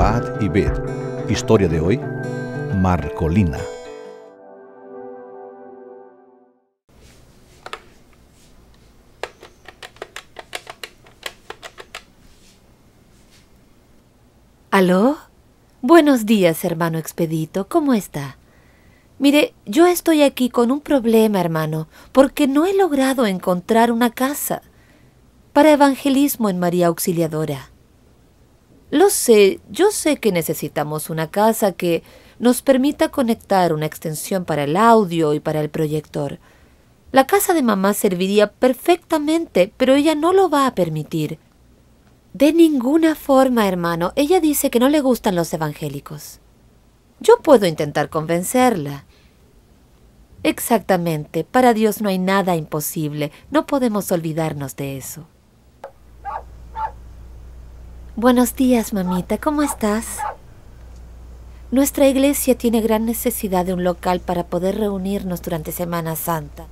Gad y Bet. Historia de hoy, Marcolina. ¿Aló? Buenos días, hermano Expedito. ¿Cómo está? Mire, yo estoy aquí con un problema, hermano, porque no he logrado encontrar una casa para evangelismo en María Auxiliadora. Lo sé, yo sé que necesitamos una casa que nos permita conectar una extensión para el audio y para el proyector. La casa de mamá serviría perfectamente, pero ella no lo va a permitir. De ninguna forma, hermano. Ella dice que no le gustan los evangélicos. Yo puedo intentar convencerla. Exactamente. Para Dios no hay nada imposible. No podemos olvidarnos de eso. Buenos días, mamita. ¿Cómo estás? Nuestra iglesia tiene gran necesidad de un local para poder reunirnos durante Semana Santa.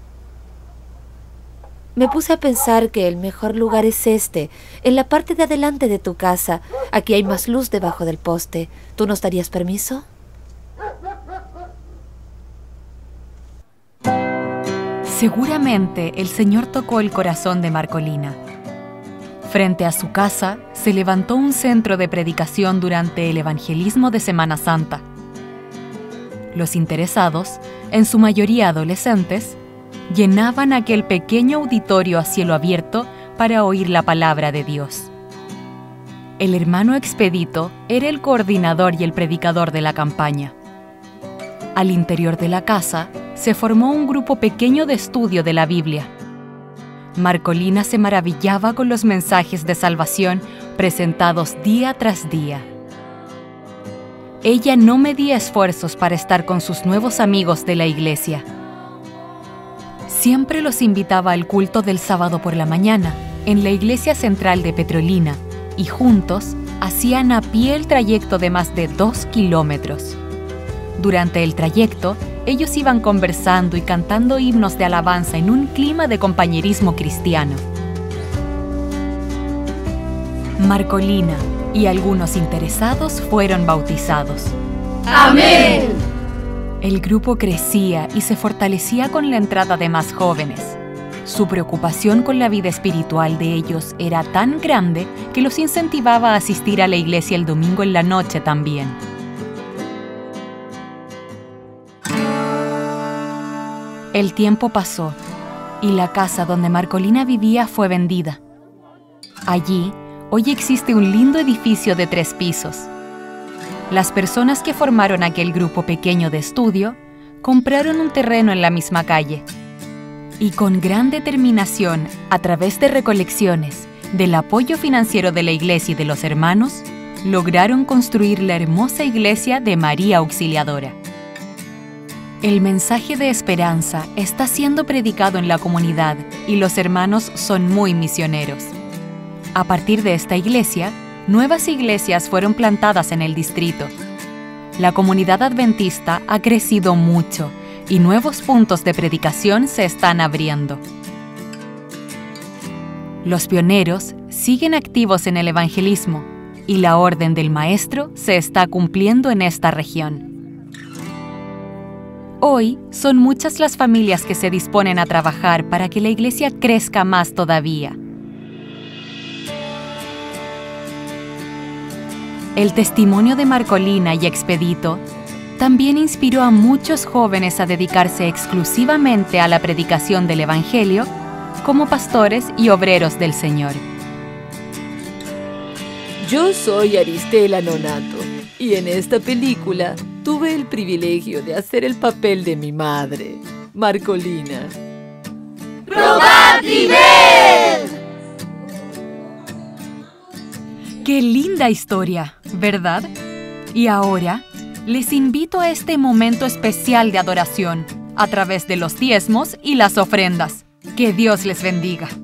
Me puse a pensar que el mejor lugar es este, en la parte de adelante de tu casa. Aquí hay más luz debajo del poste. ¿Tú nos darías permiso? Seguramente el Señor tocó el corazón de Marcolina. Frente a su casa se levantó un centro de predicación durante el evangelismo de Semana Santa. Los interesados, en su mayoría adolescentes, llenaban aquel pequeño auditorio a cielo abierto para oír la palabra de Dios. El hermano Expedito era el coordinador y el predicador de la campaña. Al interior de la casa se formó un grupo pequeño de estudio de la Biblia. Marcolina se maravillaba con los mensajes de salvación presentados día tras día. Ella no medía esfuerzos para estar con sus nuevos amigos de la iglesia. Siempre los invitaba al culto del sábado por la mañana en la iglesia central de Petrolina y juntos hacían a pie el trayecto de más de 2 kilómetros. Durante el trayecto, ellos iban conversando y cantando himnos de alabanza en un clima de compañerismo cristiano. Marcolina y algunos interesados fueron bautizados. ¡Amén! El grupo crecía y se fortalecía con la entrada de más jóvenes. Su preocupación con la vida espiritual de ellos era tan grande que los incentivaba a asistir a la iglesia el domingo en la noche también. El tiempo pasó y la casa donde Marcolina vivía fue vendida. Allí, hoy existe un lindo edificio de 3 pisos. Las personas que formaron aquel grupo pequeño de estudio compraron un terreno en la misma calle y con gran determinación, a través de recolecciones, del apoyo financiero de la iglesia y de los hermanos, lograron construir la hermosa iglesia de María Auxiliadora. El mensaje de esperanza está siendo predicado en la comunidad y los hermanos son muy misioneros. A partir de esta iglesia, nuevas iglesias fueron plantadas en el distrito. La comunidad adventista ha crecido mucho y nuevos puntos de predicación se están abriendo. Los pioneros siguen activos en el evangelismo y la orden del Maestro se está cumpliendo en esta región. Hoy son muchas las familias que se disponen a trabajar para que la iglesia crezca más todavía. El testimonio de Marcolina y Expedito también inspiró a muchos jóvenes a dedicarse exclusivamente a la predicación del Evangelio como pastores y obreros del Señor. Yo soy Aristela Nonato y en esta película tuve el privilegio de hacer el papel de mi madre, Marcolina. ¡Probad y ved! ¡Qué linda historia!, ¿verdad? Y ahora, les invito a este momento especial de adoración, a través de los diezmos y las ofrendas. ¡Que Dios les bendiga!